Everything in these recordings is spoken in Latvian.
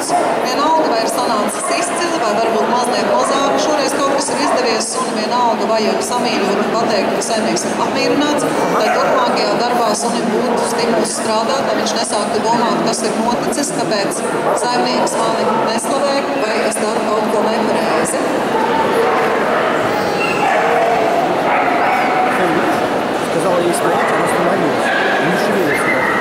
suns. Vienalga, vai ir sanācis izcili, vai varbūt mazliet mazāk. Šoreiz kaut kas ir izdevies, un vienalga vajag samīļot un pateikt, ka saimnieks ir apmierināts, lai turpmākajā darbā sunim būtu stimuls strādāt, lai viņš nesāktu domāt, kas ir noticis, kāpēc saimnieks mani neslavē, vai es daru kaut ko nepareizi. Сказала ей стоять, она остановилась. Не шевелится.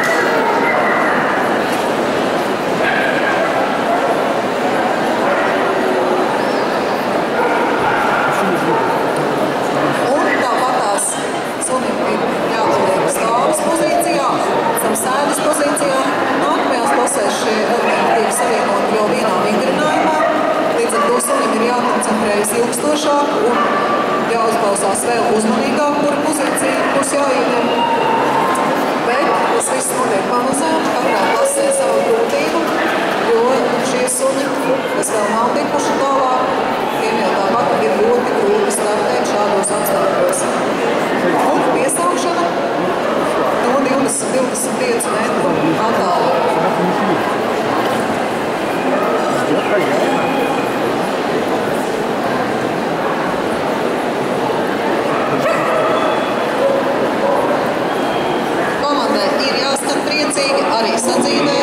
Un tāpatās sunim ir jāpaliek stāvas pozīcijā, sēdes pozīcijā. Nākamajās pasēs šie elementi tiek savienoti jau vienā vingrinājumā. Līdz ar to sunim ir jākoncentrējas ilgstošāk un jāuzklausās vēl uzmanīgāk, kura pozīcija būs jāieņem. Bet tas viss notiek pamazām, katrā klasē savu grūtību, jo šie suņi, kas vēl nav tikuši tālāk, tiem jau tāpat ir ļoti grūti startēt šādos apstākļos. Un piesaukšana no 20-25 metru attālumu. Priecīgi arī sadzīvē.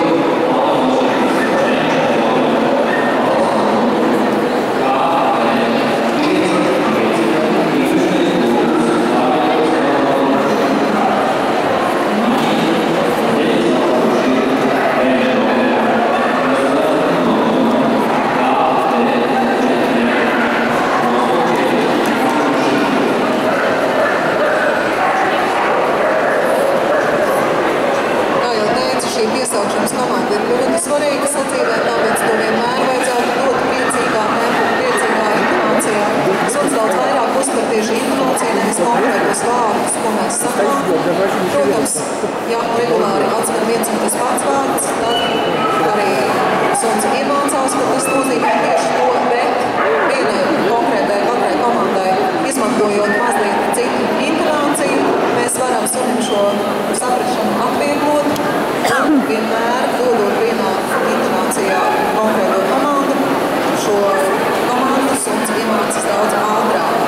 Piesaukšanas komanda ir ļoti svarīga sadzīvē, tāpēc to vienmēr vajadzētu dot priecīgā tempā, priecīgā intonācijā. Suns daudz vairāk uztver tieši intonāciju, nevis konkrētos vārdus, ko mēs sakām. Protams, ja regulāri atskan viens un tas pats vārds, tad arī suns iemācās, ka tas nozīmē tieši to, bet vienai konkrētai katrai komandai, izmantojot mazliet citu intonāciju, mēs varam sunim šo saprašanu atvieglot. Vienmēr dodot vienā intonācijā konkrēto komandu, šo komandu suns iemācas daudz ātrāk.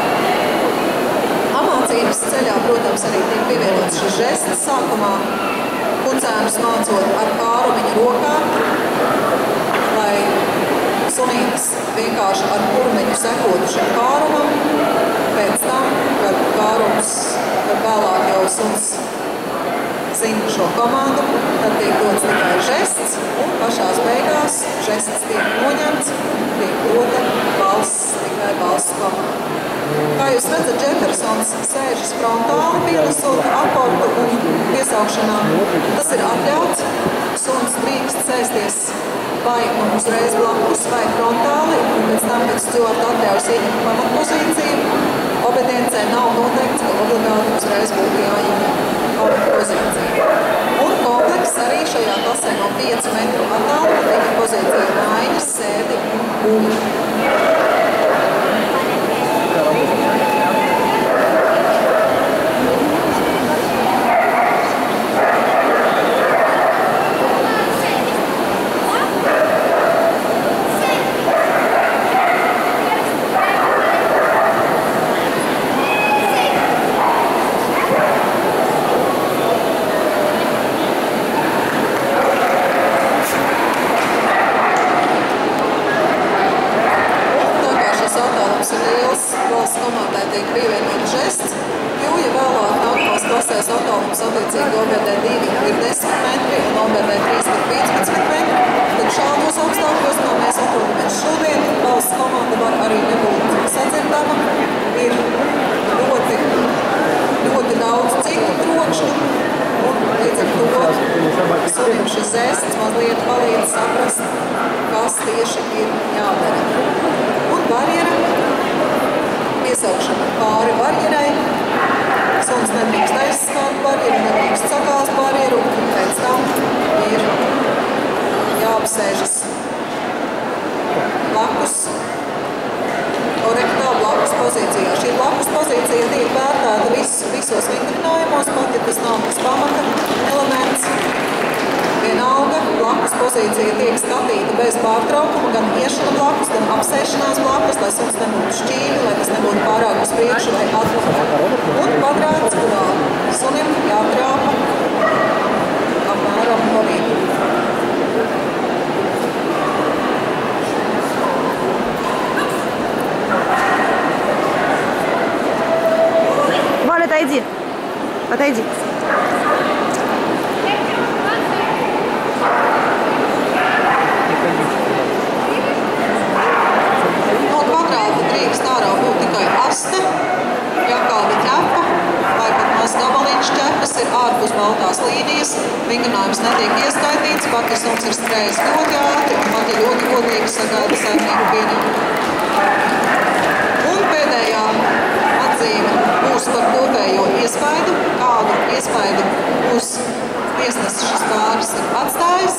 Apmācības ceļā, protams, arī tiek pievienots šis žests sākumā, kucēnus mācot ar kārumiņu rokā, lai sunītis vienkārši ar kurmiņu sekotu šim kārumam. Pēc tam, kad kārums, kad vēlāk jau suns zina šo komandu, tad tiek dots tikai žests, un pašās beigās žests tiek noņemts, tiek dota balss, tikai balss komanda. Kā jūs redzat, Džefersons sēžas frontāli, pienesot akordu un piesaukšanām. Tas ir atļauts. Suns drīkst sēsties vai uzreiz blakus vai frontāli, un pēc tam, kad Stjorta atļaus ieņemt pamatpozīciju, obediencē nav noteikts, ka obligāti uzreiz būtu jāieņem pamatpozīcija. Un kompleks arī šajā klasē no 5 metru attālumā tiek pozīcija mājas, sēdi un guļi. Komandai tiek pievienot žests, jo, ja vēlāk nākamās klasēs attālums attiecīgi OBD2 ir 10 metri un OBD3 ir 15 metri, tad šādos apstākļos, kā mēs atrodamies šodien, valsts komanda var arī nebūt sadzirdama. Ir ļoti daudz citu trokšņu, un līdz ar to sunim šis žests mazliet palīdz saprast, kas tieši ir jādara. Un barjera. Piesaukšana pāri barjerai, suns nedrīkst aizskāt barjeru, nedrīkst sagāzt barjeru, un pēc tam ir jāapsēžas blakus, korektā blakus pozīcijā. Šī blakus pozīcija tiek vērtēta visos vingrinājumos, pat ja tas nav tas pamata elements. vienalga, blakus pozīcija tiek skatīta bez pārtraukuma, gan iešana blakus, gan apsēšanās blakus, lai suns nebūtu šķīvi, lai tas nebūtu pārāk uz priekšu vai atpakaļ. Un kvadrāts, kurā sunim jātrāpa apmēram pa vidu. Валя, отойди. Отойди. No kvadrāta drīkst ārā būt tikai aste, jakāda ķepa, vai pat maz gabaliņš ķepas ir ārpus baltās līnijas. Vingrinājums netiek ieskaitīts, pat ja suns ir skrējis ļoti ātri, un pat ja ļoti godīgi sagaida saimnieku pieņemt. Un pēdējā atzīme būs par kopējo iespaidu, kādu iespaidu būs tiesnesis šis pāris ir atstājis.